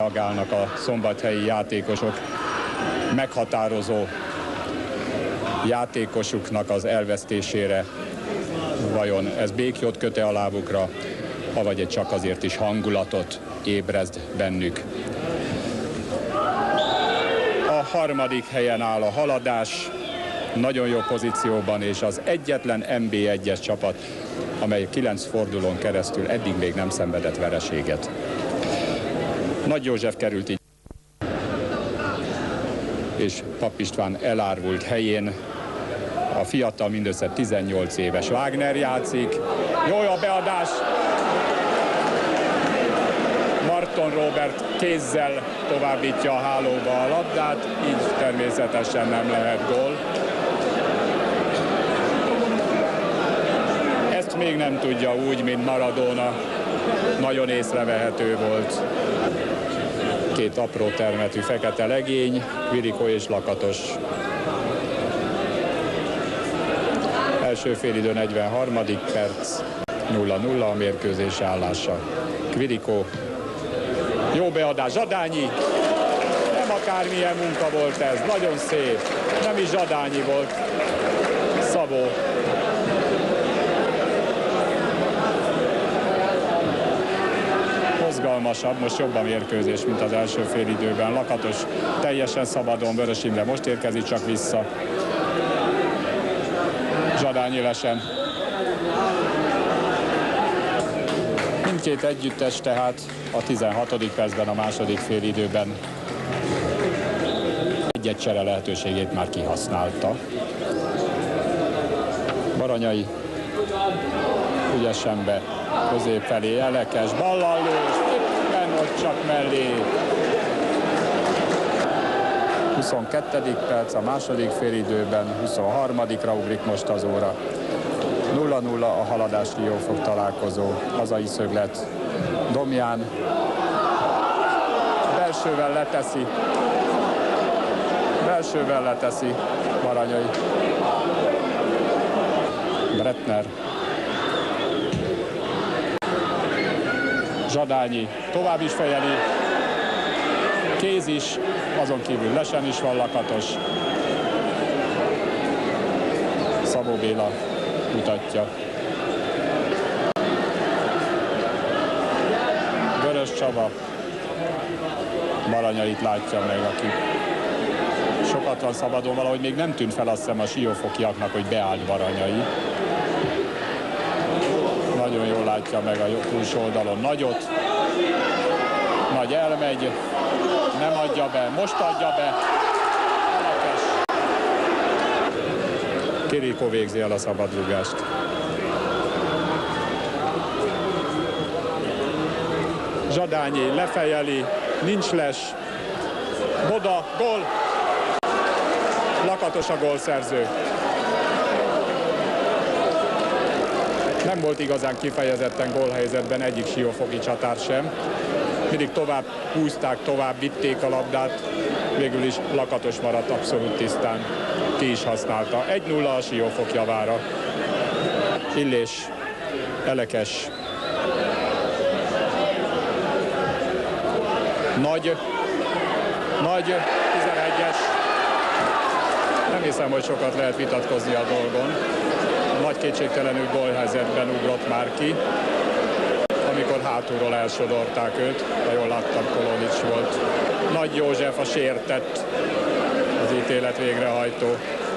Reagálnak a szombathelyi játékosok meghatározó játékosuknak az elvesztésére. Vajon ez béklyót köte a lábukra, avagy csak azért is hangulatot ébreszt bennük. A harmadik helyen áll a Haladás, nagyon jó pozícióban, és az egyetlen NB1-es csapat, amely 9 fordulón keresztül eddig még nem szenvedett vereséget. Nagy József került így, és Papp István elárvult helyén. A fiatal, mindössze 18 éves Wagner játszik. Jó a beadás! Marton Róbert kézzel továbbítja a hálóba a labdát, így természetesen nem lehet gól. Ezt még nem tudja úgy, mint Maradona. Nagyon észrevehető volt. Két apró termetű fekete legény, Kvirikó és Lakatos. Első félidő 43. perc, 0-0 a mérkőzés állása. Kvirikó, jó beadás, Zsadányi, nem akármilyen munka volt ez, nagyon szép, nem is Zsadányi volt, Szabó. Mozgalmasabb, most jobb a mérkőzés, mint az első félidőben. Lakatos teljesen szabadon, Vörös Imre most érkezik csak vissza. Zsadányi lesen. Mindkét együttes tehát a 16. percben, a második félidőben egy csere lehetőségét már kihasználta. Baranyai ügyesen be közép felé, Elekes ballal lő, és éppen ott csak mellé. 22. perc a második félidőben, 23-ra ugrik most az óra. 0-0 a Haladás-Siófok találkozó, hazai szöglet. Domján belsővel leteszi Baranyai. Bretner. Zsadányi tovább is fejeli. Kéz is, azon kívül lesen is van Lakatos. Szabó Béla mutatja. Vörös Csaba Baranyait látja meg, aki sokat van szabadon, valahogy még nem tűnt fel, azt hiszem, a siófokiaknak, hogy beállt Baranyai. Nagyon jól látja meg a túlsó oldalon Nagyot. Nagy elmegy, nem adja be, most adja be. Kvirikó végzi el a szabadrúgást. Zsadányi lefejeli, nincs les. Boda, gól. Lakatos a gólszerző. Nem volt igazán kifejezetten gólhelyzetben egyik siófoki csatár sem. Mindig tovább húzták, tovább vitték a labdát. Végül is Lakatos maradt abszolút tisztán. Ki is használta. 1-0 a Siófok javára. Illés, Elekes. Nagy 11-es. Nem hiszem, hogy sokat lehet vitatkozni a dolgon. Nagy kétségtelenül gólhelyzetben ugrott már ki, amikor hátulról elsodorták őt, ha jól láttam, Kolonics volt. Nagy József a sértett, az ítélet végrehajtó.